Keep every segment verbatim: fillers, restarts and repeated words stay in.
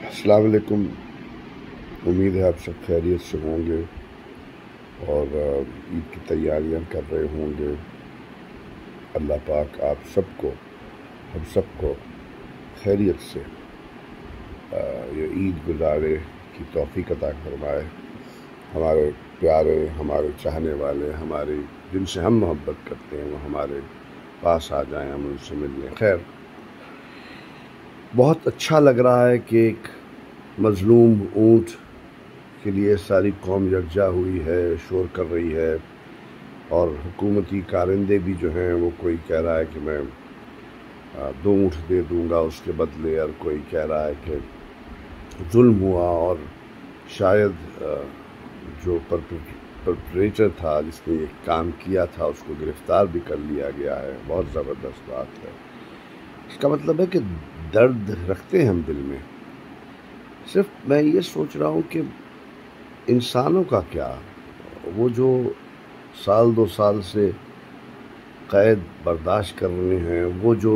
السلام علیکم۔ امید ہے آپ سب خیریت سے ہوں گے اور عید کی تیاریاں کر رہے ہوں گے۔ اللہ پاک آپ سب کو ہم سب کو خیریت سے یہ عید گزارے کی توفیق عطا فرمائے۔ ہمارے پیارے، ہمارے چاہنے والے، ہمارے جن سے ہم محبت کرتے ہیں وہ ہمارے پاس آ جائیں، ہم ان سے ملیں۔ خیر، بہت اچھا لگ رہا ہے کہ ایک مظلوم اونٹ کے لیے ساری قوم یکجا ہوئی ہے، شور کر رہی ہے، اور حکومتی کارندے بھی جو ہیں وہ کوئی کہہ رہا ہے کہ میں دو اونٹ دے دوں گا اس کے بدلے، اور کوئی کہہ رہا ہے کہ ظلم ہوا، اور شاید جو پرپریٹر تھا جس نے یہ کام کیا تھا اس کو گرفتار بھی کر لیا گیا ہے۔ بہت زبردست بات ہے۔ اس کا مطلب ہے کہ درد رکھتے ہیں ہم دل میں۔ صرف میں یہ سوچ رہا ہوں کہ انسانوں کا کیا، وہ جو سال دو سال سے قید برداشت کر رہے ہیں، وہ جو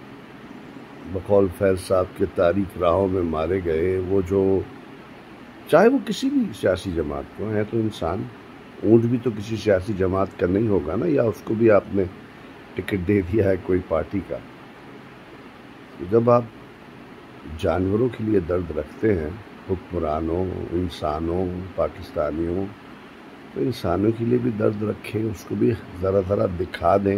بقول فیض صاحب کے تاریک راہوں میں مارے گئے، وہ جو چاہے وہ کسی بھی سیاسی جماعت کو ہے، تو انسان اونٹ بھی تو کسی سیاسی جماعت کا نہیں ہوگا نا، یا اس کو بھی آپ نے ٹکٹ دے دیا ہے کوئی پارٹی کا۔ جب آپ جانوروں کے لیے درد رکھتے ہیں، حکمرانوں، انسانوں، پاکستانیوں، تو انسانوں کے لیے بھی درد رکھیں، اس کو بھی ذرا ذرا دکھا دیں۔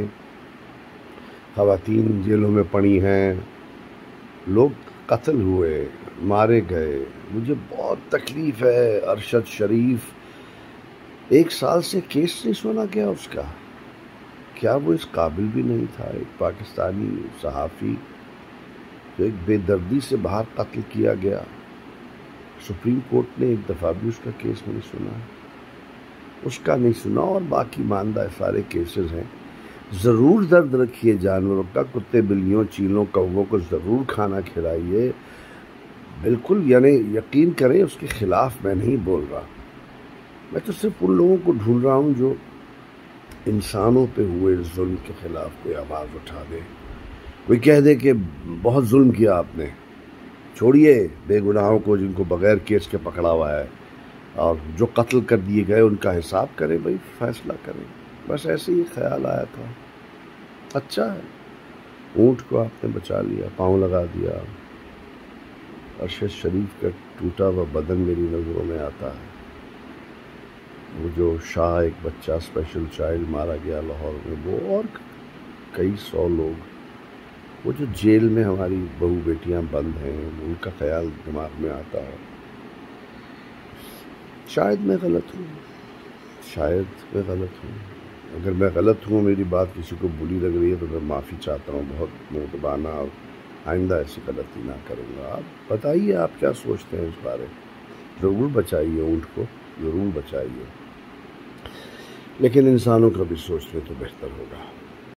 خواتین جیلوں میں پڑی ہیں، لوگ قتل ہوئے، مارے گئے، مجھے بہت تکلیف ہے۔ ارشد شریف ایک سال سے کیس نہیں سنا گیا اس کا، کیا وہ اس قابل بھی نہیں تھا؟ ایک پاکستانی صحافی جو ایک بے دردی سے باہر قتل کیا گیا، سپریم کورٹ نے ایک دفعہ بھی اس کا کیس نہیں سنا، اس کا نہیں سنا، اور باقی ماندہ سارے کیسز ہیں۔ ضرور درد رکھیے جانوروں کا، کتے بلیوں چیلوں کووں کو ضرور کھانا کھلائیے، بالکل، یعنی یقین کریں اس کے خلاف میں نہیں بول رہا، میں تو صرف ان لوگوں کو ڈھونڈ رہا ہوں جو انسانوں پہ ہوئے ظلم کے خلاف کوئی آواز اٹھا دے، کوئی کہہ دے کہ بہت ظلم کیا آپ نے، چھوڑیے بے گناہوں کو جن کو بغیر کیس کے پکڑا ہوا ہے، اور جو قتل کر دیے گئے ان کا حساب کریں، بھائی فیصلہ کریں۔ بس ایسے ہی خیال آیا تھا۔ اچھا ہے، اونٹ کو آپ نے بچا لیا، پاؤں لگا دیا۔ ارشد شریف کا ٹوٹا ہوا بدن میری نظروں میں آتا ہے، وہ جو شاہ ایک بچہ اسپیشل چائلڈ مارا گیا لاہور میں، وہ اور کئی سو لوگ، وہ جو جیل میں ہماری بہو بیٹیاں بند ہیں، ان کا خیال دماغ میں آتا ہے۔ شاید میں غلط ہوں، شاید میں غلط ہوں، اگر میں غلط ہوں، میری بات کسی کو بری لگ رہی ہے تو میں معافی چاہتا ہوں، بہت مہربانہ، اور آئندہ ایسی غلطی نہ کروں گا۔ آپ بتائیے آپ کیا سوچتے ہیں اس بارے؟ ضرور بچائیے اونٹ کو، ضرور بچائیے، لیکن انسانوں کا بھی سوچ لیں تو بہتر ہوگا۔